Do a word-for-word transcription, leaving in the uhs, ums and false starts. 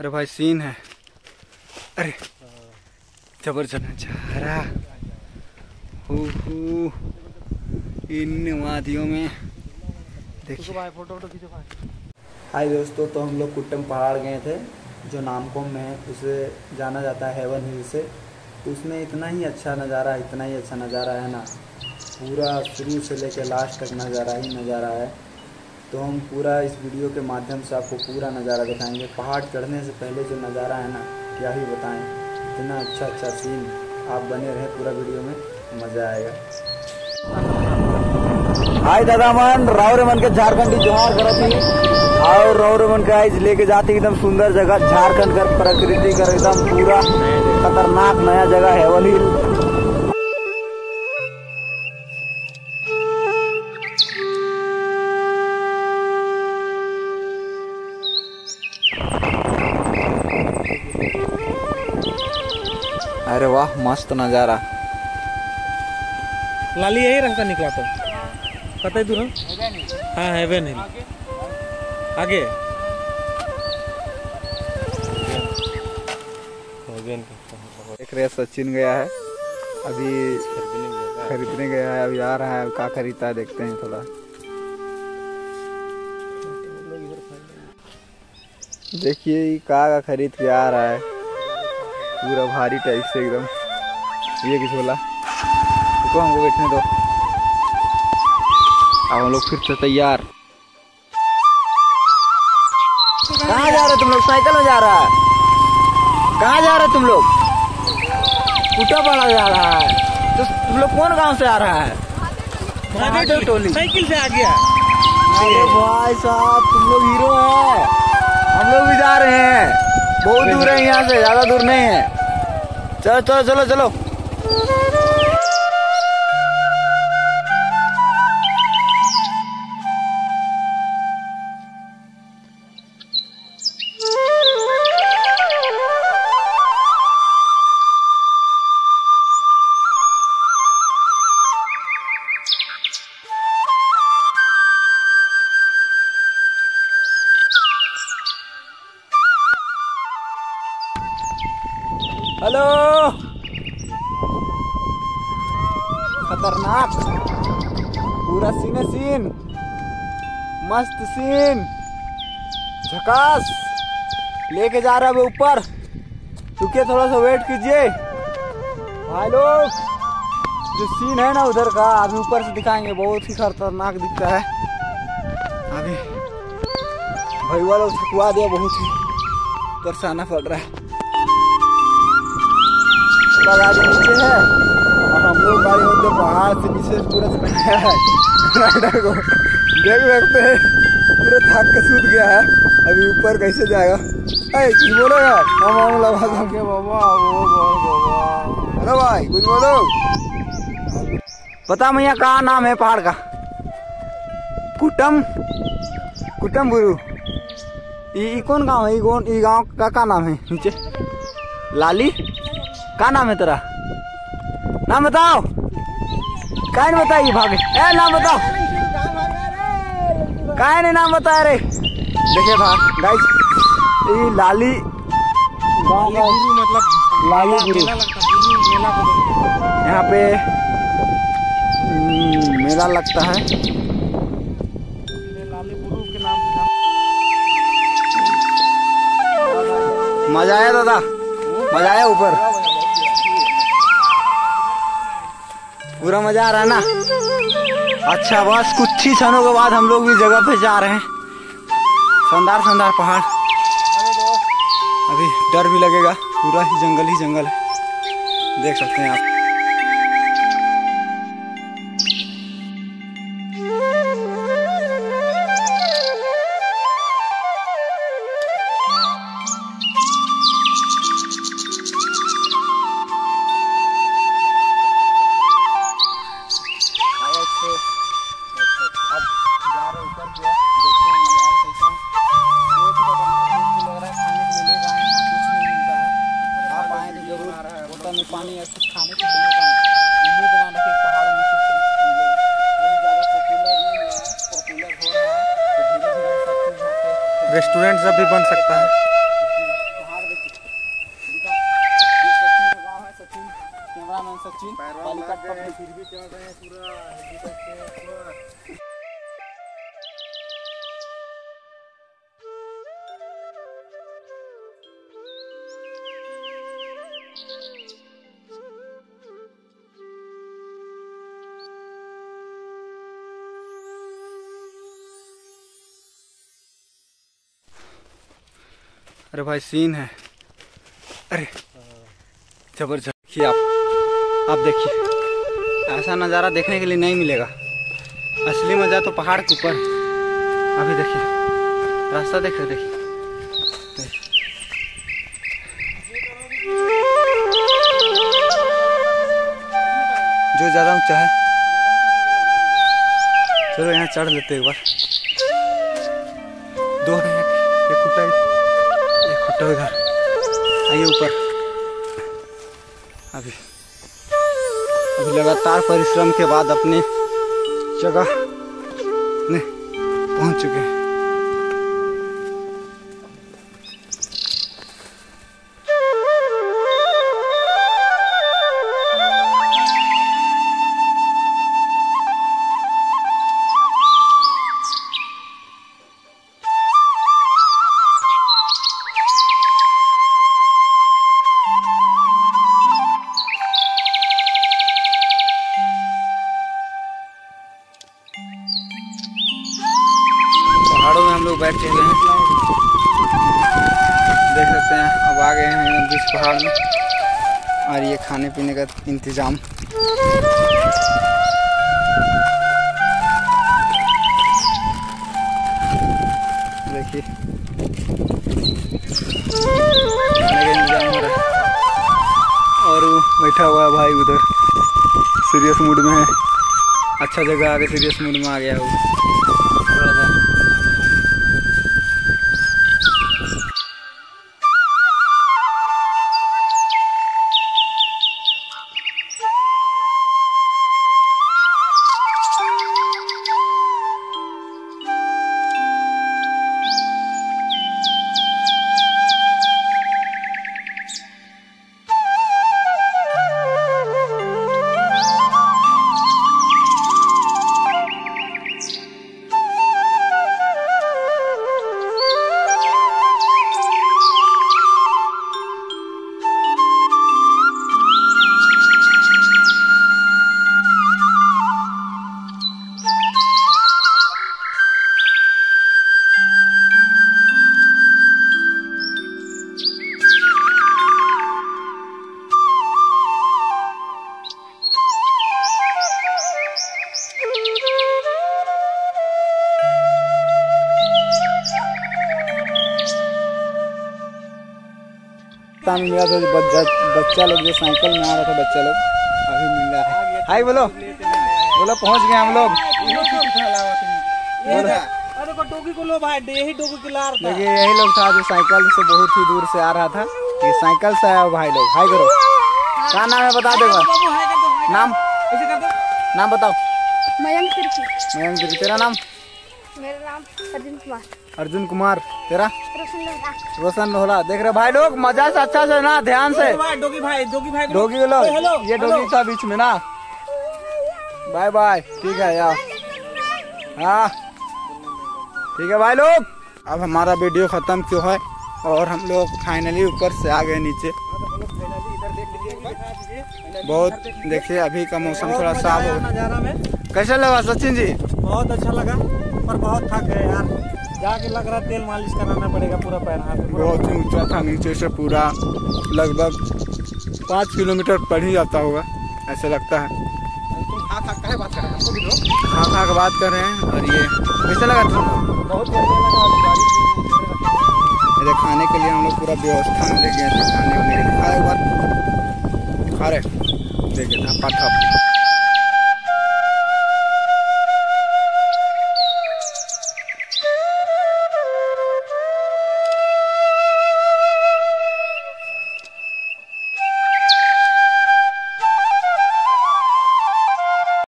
अरे भाई सीन है, अरे जबरदस्त नजारा इन वादियों में देखिए। हाय दोस्तों, तो हम लोग कुट्टम पहाड़ गए थे जो नामकोम में है, उसे जाना जाता है हेवन हिल से। तो उसमें इतना ही अच्छा नज़ारा इतना ही अच्छा नज़ारा है ना, पूरा शुरू से लेकर लास्ट तक नज़ारा ही नज़ारा है। तो हम पूरा इस वीडियो के माध्यम से आपको पूरा नज़ारा दिखाएंगे। पहाड़ चढ़ने से पहले जो नज़ारा है ना, क्या ही बताएं, इतना अच्छा अच्छा सीन। आप बने रहें पूरा वीडियो में, मज़ा आएगा। हाय दादा मन, रावरे मन के झारखंडी जोहार करत ही और रावरे मन के आज लेके जाती एकदम सुंदर जगह, झारखंड का प्रकृति का एकदम पूरा खतरनाक नया जगह हेवन हिल। अरे वाह, मस्त नजारा। लाली यही रास्ता निकला तो कतई दूर हाँ हेवन हिल आगे देख रहे सचिन गया है अभी खरीदने गया है, अभी आ रहा है, क्या खरीदता है देखते हैं थोड़ा। देखिए का का खरीद के आ रहा है, पूरा भारी टाइप से एकदम। ये कि झोला रुको, हमको बैठने दो। अब हम लोग फिर से तैयार। कहाँ जा रहे तुम लोग? साइकिल में जा रहा है? कहाँ जा रहे तुम लोग? कुटा पड़ा जा रहा है। तो तुम लोग कौन गांव से आ रहा है? महादेव टोली साइकिल से आ गया। अरे भाई साहब, तुम लोग हीरो हैं। हम लोग भी जा रहे हैं, बहुत दूर है यहाँ से, ज्यादा दूर नहीं है। चलो चलो चलो चलो। हेलो, खतरनाक पूरा सीने सीन, मस्त सीन, झकास लेके जा रहा है ऊपर। रुकिए थोड़ा सा वेट कीजिए भाई लोग। जो सीन है ना उधर का, अभी ऊपर से दिखाएंगे, बहुत ही खतरनाक दिखता है। अभी भैया लोग थकवा दिया, बहुत ही परेशाना पड़ रहा है। गाड़ी नीचे है और हम लोग गाड़ी होते पहाड़ से नीचे पूरा बनाया है। राइडर को देख सकते हैं, पूरा थक के सूत गया है। अभी ऊपर कैसे जाएगा? अरे कुछ बोलो यार, हम हम लगा देंगे बाबा। हेलो भाई, कुछ बोलो। पता भैया कहाँ नाम है पहाड़ का? कुट्टम कुट्टम बुरू। ये कौन गाँव है? ये गाँव का क्या नाम है? नीचे लाली क्या नाम है तेरा? नाम बताओ। क्या नहीं बताइए भागे, ए नाम बताओ। क्या नहीं नाम बता रहे? देखिए गाइस, ये लाली गाँव का मतलब लाली गुरु। यहाँ पे मेला लगता है। मजा आया दादा? मजा आया? ऊपर पूरा मजा आ रहा है ना? अच्छा, बस कुछ ही क्षणों के बाद हम लोग भी जगह पे जा रहे हैं। शानदार शानदार पहाड़, अभी डर भी लगेगा, पूरा ही जंगल ही जंगल है, देख सकते हैं आप। पानी या कुछ खाने को मिलेगा, उम्मीद बना रखे पहाड़ों में कुछ मिलेगा। अभी ज़्यादा पॉपुलर नहीं है, पॉपुलर हो रहा है तो धीरे धीरे सब चीज़ यहाँ पे रेस्टोरेंट सब भी बन सकता है। अरे भाई सीन है, अरे जबरदस्त। देखिए आप आप देखिए, ऐसा नज़ारा देखने के लिए नहीं मिलेगा। असली मज़ा तो पहाड़ के ऊपर। अभी देखिए रास्ता देखिए, देखिए जो ज़्यादा ऊंचा है। चलो यहाँ चढ़ लेते एक बार। दो हैं, एक खुट्टा एक खुट्टा इधर। आइए ऊपर। अभी अभी लगातार परिश्रम के बाद अपने जगह में पहुंच चुके हैं। पहाड़ों में हम लोग बैठ चुके हैं, देख सकते हैं। अब आ गए हैं बीच पहाड़ में, और ये खाने पीने का इंतजाम। देखिए खाने का इंतजाम हो रहा है, और वो बैठा हुआ है भाई उधर, सीरियस मूड में है। अच्छा जगह आगे सीरियस मूड में आ गया वो थोड़ा सा। मिला था बच्चा बच्चा लोग जो साइकिल में आ रहा था, बच्चा लोग अभी मिल रहा है। हाय बोलो बोलो, पहुंच गए हम लोग। देखिए यही लोग था जो साइकिल से बहुत ही दूर से आ रहा था। ये साइकिल से आया भाई लोग। हाय करो, क्या नाम है बता देगा? नाम नाम बताओ। मयंक तिर्की। मयंक तिर्की। तेरा नाम? मेरा नाम अर्जुन कुमार। अर्जुन कुमार। तेरा? रोशन लोहरा। रोशन लोहरा। देख रहे भाई लोग, मजा से अच्छा से ना, ध्यान से। डोगी भाई, डोगी भाई, डोगी लोग, ये डोगी था बीच में ना। बाय बाय, ठीक है यार। हाँ ठीक है भाई लोग, अब हमारा वीडियो खत्म क्यों है, और हम लोग फाइनली ऊपर से आ गए नीचे। बहुत देखिए अभी का मौसम थोड़ा साफ हो गया। कैसा लगा सचिन जी? बहुत अच्छा लगा, पर बहुत थक गए यार। जाके लग रहा तेल मालिश कराना पड़ेगा पूरा पैर हाथ। बहुत ही ऊंचा था, नीचे से पूरा लगभग पाँच किलोमीटर पड़ ही जाता होगा, ऐसा लगता है। तुम खा खा के बात कर रहे हैं? खा खा के बात कर रहे हैं। और ये कैसा लगा तुमको? बहुत बढ़िया लगा। खाने के लिए हम लोग पूरा व्यवस्था में ले गए थे, खाने के लिए खा एक बार खा रहे, देखिए था पाठा।